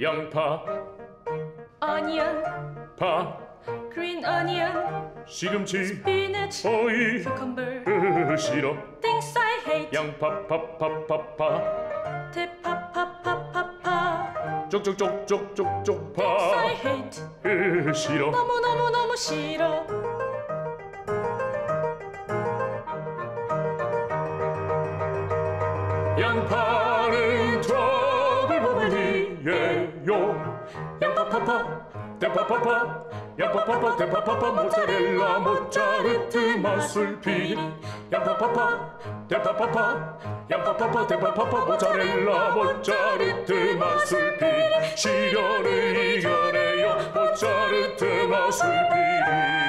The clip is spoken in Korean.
양파, onion, 파, green onion, 시금치, spinach, 오이, cucumber, 싫어. things I hate. 양파, 파, 대파파파파파, 쪽쪽쪽쪽쪽쪽 things I 파, hate. 싫어. 너무너무너무 싫어. 양파는 트러블버블이에요. 양파파파, 대파파파, 양파파파, 대파파파, 모짜렐라, 모짜르트, 마술피리. 양파파파, 대파파파, 양파파파, 대파파파, 모짜렐라, 모짜르트, 마술피리. 시련을 이겨내요, 모짜르트, 마술피리.